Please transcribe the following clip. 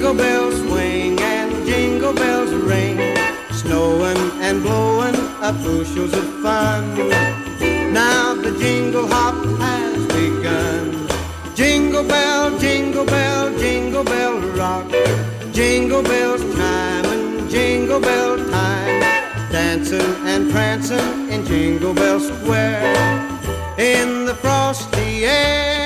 Jingle bells swing and jingle bells ring, snowing and blowing up bushels of fun. Now the jingle hop has begun. Jingle bell, jingle bell, jingle bell rock, jingle bells chime and jingle bell time, dancing and prancing in Jingle Bell Square in the frosty air.